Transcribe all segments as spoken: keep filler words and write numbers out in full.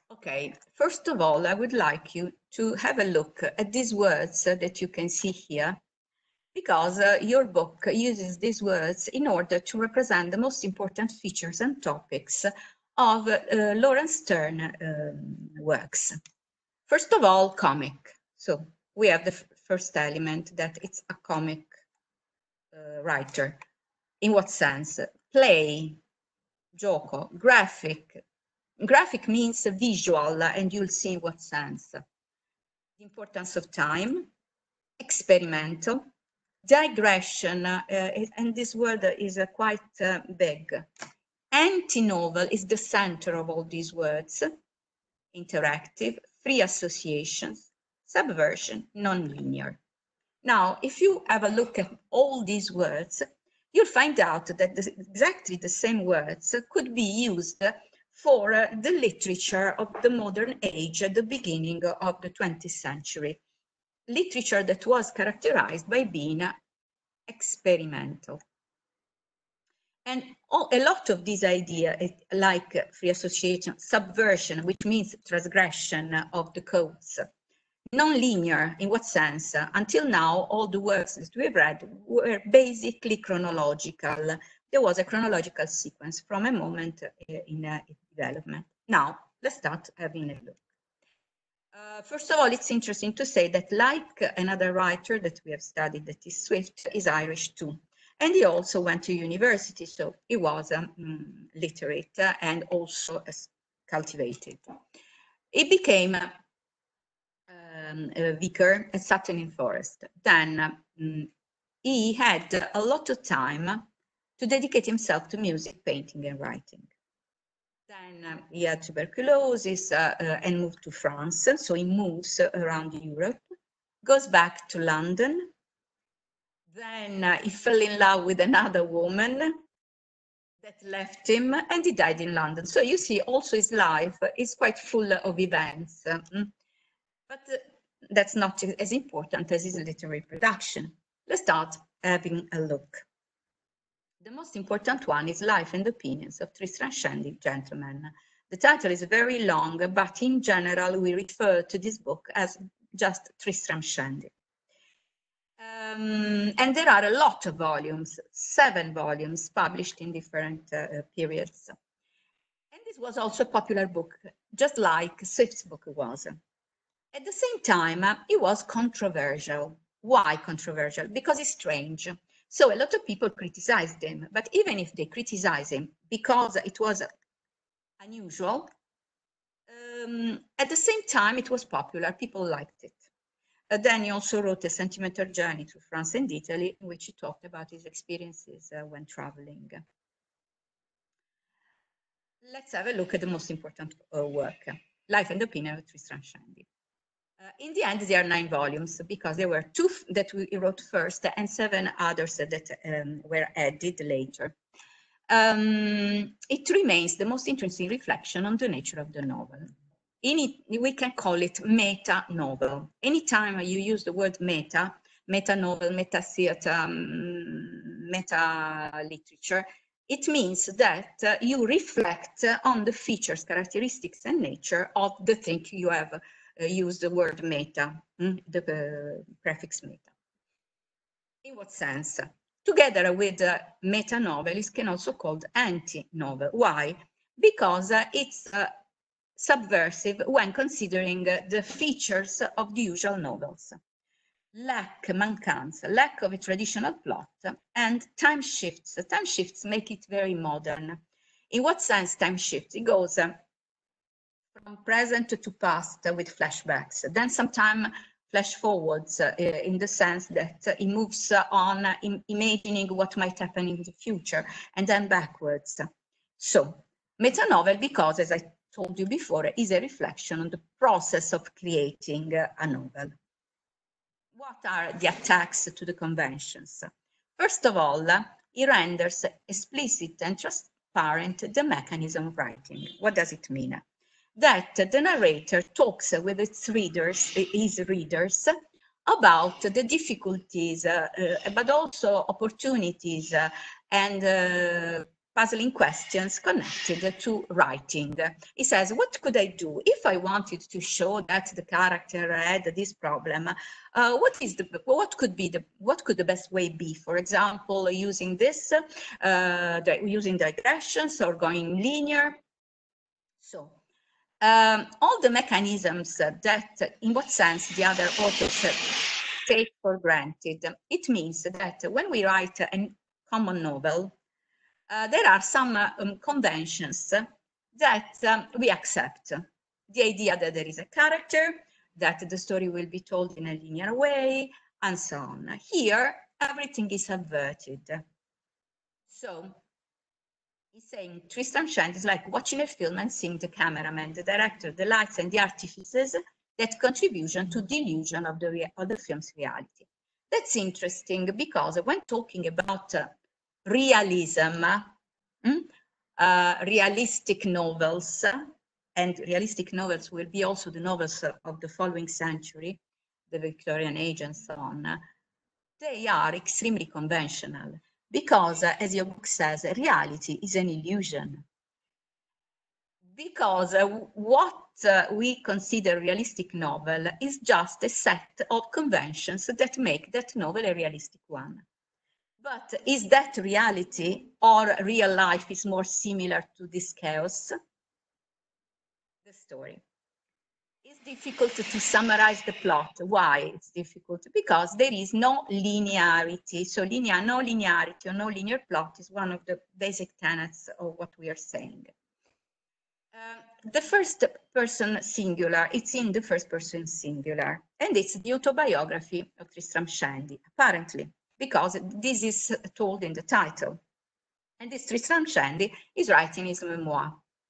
Okay, first of all, I would like you to have a look at these words uh, that you can see here, because uh, your book uses these words in order to represent the most important features and topics of uh, Laurence Sterne um, works. First of all, comic. So we have the f first element, that it's a comic uh, writer. In what sense? Play, gioco, graphic. Graphic means visual, and you'll see in what sense. The importance of time, experimental, digression, uh, and this word is uh, quite uh, big. Anti-novel is the center of all these words. Interactive, free associations, subversion, non-linear. Now, if you have a look at all these words, you'll find out that the, exactly the same words could be used for uh, the literature of the modern age at the beginning of the twentieth century. Literature that was characterized by being experimental. And all, a lot of these ideas, like free association, subversion, which means transgression of the codes, non-linear, in what sense? Until now, all the works that we've read were basically chronological. There was a chronological sequence from a moment in uh, development. Now, let's start having a look. Uh, first of all, it's interesting to say that, like another writer that we have studied, that is Swift, is Irish too. And he also went to university, so he was um, literate and also cultivated. He became um, a vicar at Sutton-in-Forest. Then um, he had a lot of time to dedicate himself to music, painting, and writing. Then um, he had tuberculosis uh, uh, and moved to France. So he moves around Europe, goes back to London. Then uh, he fell in love with another woman that left him, and he died in London. So you see, also his life is quite full of events. But uh, that's not as important as his literary production. Let's start having a look. The most important one is Life and Opinions of Tristram Shandy, Gentleman. The title is very long, but in general, we refer to this book as just Tristram Shandy. Um, and there are a lot of volumes, seven volumes published in different uh, periods. And this was also a popular book, just like Swift's book was. At the same time, uh, it was controversial. Why controversial? Because it's strange. So a lot of people criticized him, but even if they criticize him because it was unusual, um, at the same time, it was popular. People liked it. Uh, then he also wrote A Sentimental Journey to France and Italy, in which he talked about his experiences uh, when traveling. Let's have a look at the most important uh, work, Life and Opinion of Tristram Shandy. Uh, in the end, there are nine volumes, because there were two that we wrote first and seven others that um, were added later. Um, it remains the most interesting reflection on the nature of the novel. In it, we can call it meta-novel. Anytime you use the word meta, meta-novel, meta-theater, um, meta-literature, it means that uh, you reflect on the features, characteristics, and nature of the thing you have uh, used the word meta, mm, the uh, prefix meta. In what sense? Together with uh, meta-novel, it can also called anti-novel. Why? Because uh, it's uh, subversive when considering uh, the features of the usual novels. Lack, mancanza, lack of a traditional plot, and time shifts. Time shifts make it very modern. In what sense time shifts? It goes uh, from present to past uh, with flashbacks. Then sometime flash forwards uh, in the sense that uh, it moves uh, on uh, imagining what might happen in the future, and then backwards. So, meta-novel, because, as I told you before, is a reflection on the process of creating uh, a novel. What are the attacks to the conventions? First of all, it renders explicit and transparent the mechanism of writing. What does it mean? That the narrator talks with its readers, his readers, about the difficulties, uh, uh, but also opportunities uh, and uh, puzzling questions connected to writing. He says, what could I do if I wanted to show that the character had this problem? Uh, what is the, what could be the, what could the best way be? For example, using this, uh, using digressions or going linear. So um, all the mechanisms that, in what sense the other authors take for granted. It means that when we write a common novel, Uh, there are some uh, um, conventions that um, we accept. The idea that there is a character, that the story will be told in a linear way, and so on. Here, everything is subverted. So, he's saying Tristram Shandy is like watching a film and seeing the cameraman, the director, the lights, and the artifices that contribution to the illusion of the, of the film's reality. That's interesting because when talking about uh, realism, mm, uh, realistic novels, and realistic novels will be also the novels of the following century, the Victorian age and so on, they are extremely conventional because, uh, as your book says, reality is an illusion. Because uh, what uh, we consider realistic novel is just a set of conventions that make that novel a realistic one. But is that reality, or real life is more similar to this chaos? The story. It's difficult to summarize the plot. Why it's difficult? Because there is no linearity. So linear, no linearity or no linear plot is one of the basic tenets of what we are saying. Uh, the first person singular, it's in the first person singular, and it's the autobiography of Tristram Shandy, apparently, because this is told in the title. And this Tristram Shandy is writing his memoir.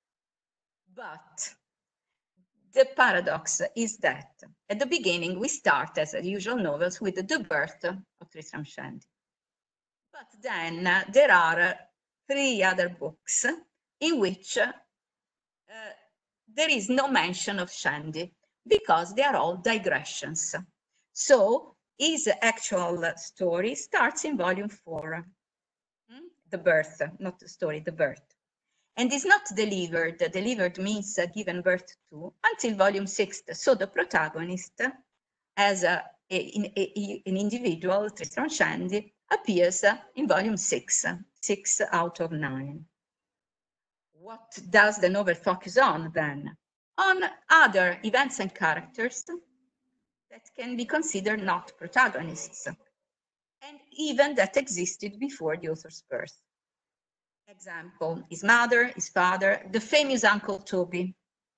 But the paradox is that at the beginning, we start, as usual novels, with the birth of Tristram Shandy. But then uh, there are three other books in which uh, there is no mention of Shandy because they are all digressions. So his actual story starts in volume four, the birth, not the story, the birth, and is not delivered. Delivered means uh, given birth to until volume six. So the protagonist, as a, a, a, an individual, Tristram Shandy, appears in volume six, six out of nine. What does the novel focus on then? On other events and characters that can be considered not protagonists, and even that existed before the author's birth. Example, his mother, his father, the famous Uncle Toby,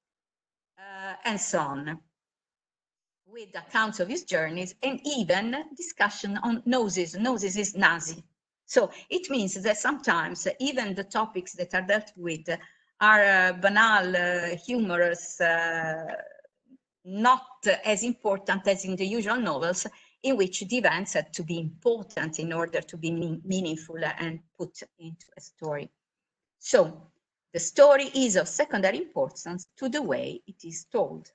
uh, and so on, with accounts of his journeys and even discussion on noses. Noses is Nazi. So it means that sometimes even the topics that are dealt with are uh, banal, uh, humorous, uh, not as important as in the usual novels, in which the events had to be important in order to be mean meaningful and put into a story. So the story is of secondary importance to the way it is told.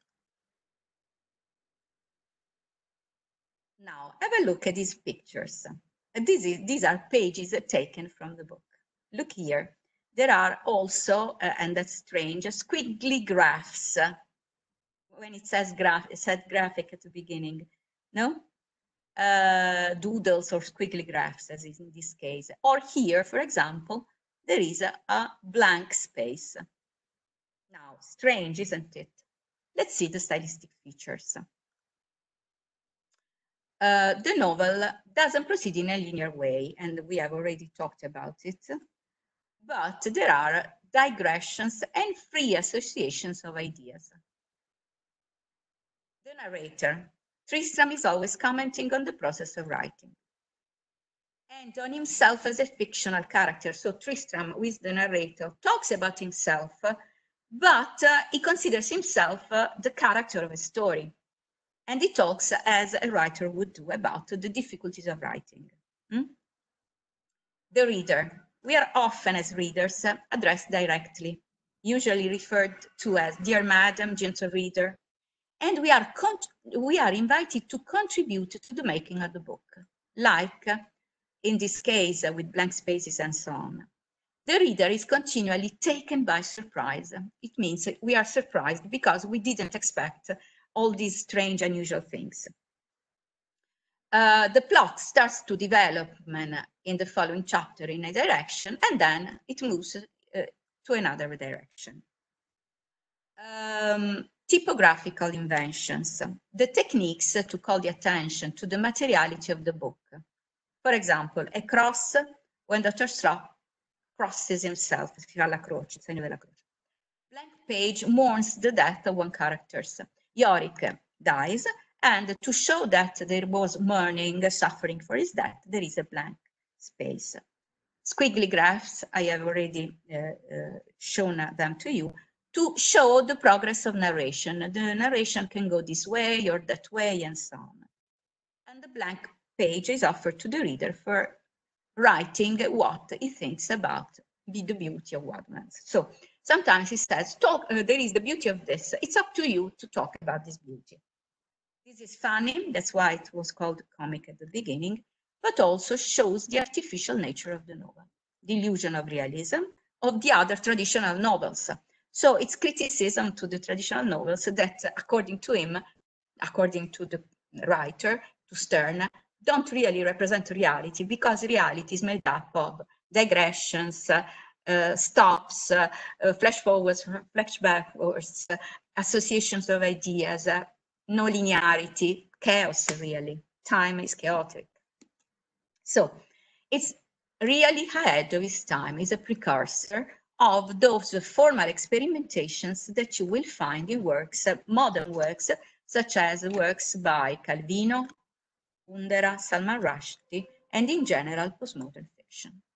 Now, have a look at these pictures. This is, these are pages taken from the book. Look here. There are also, uh, and that's strange, squiggly graphs. When it says graph, it said graphic at the beginning, no? Uh, doodles or squiggly graphs, as is in this case. Or here, for example, there is a, a blank space. Now, strange, isn't it? Let's see the stylistic features. Uh, the novel doesn't proceed in a linear way, and we have already talked about it, but there are digressions and free associations of ideas. The narrator, Tristram, is always commenting on the process of writing and on himself as a fictional character. So Tristram, who is the narrator, talks about himself, but uh, he considers himself uh, the character of a story. And he talks as a writer would do about the difficulties of writing. Hmm? The reader. We are often, as readers, uh, addressed directly, usually referred to as Dear Madam, Gentle Reader, and we are, we are invited to contribute to the making of the book, like uh, in this case uh, with blank spaces and so on. the reader is continually taken by surprise. It means we are surprised because we didn't expect all these strange, unusual things. Uh, the plot starts to develop in the following chapter in a direction, and then it moves uh, to another direction. Um, typographical inventions, the techniques to call the attention to the materiality of the book. For example, a cross, when Doctor Strop crosses himself, si fa la croce, segno della croce. Blank page mourns the death of one character. Yorick dies, and to show that there was mourning, suffering for his death, there is a blank space. Squiggly graphs, I have already uh, uh, shown them to you, to show the progress of narration. The narration can go this way or that way, and so on. And the blank page is offered to the reader for writing what he thinks about the, the beauty of Wildlands. So sometimes he says, talk, uh, there is the beauty of this. It's up to you to talk about this beauty. This is funny, that's why it was called comic at the beginning, but also shows the artificial nature of the novel, the illusion of realism of the other traditional novels. So it's criticism to the traditional novels that, according to him, according to the writer, to Stern, don't really represent reality, because reality is made up of digressions, uh, uh, stops, uh, uh, flash forwards, flash backwards, uh, associations of ideas, uh, no linearity, chaos really. Time is chaotic. So it's really ahead of its time, is a precursor of those formal experimentations that you will find in works, uh, modern works, such as works by Calvino, Kundera, Salman Rushdie, and in general postmodern fiction.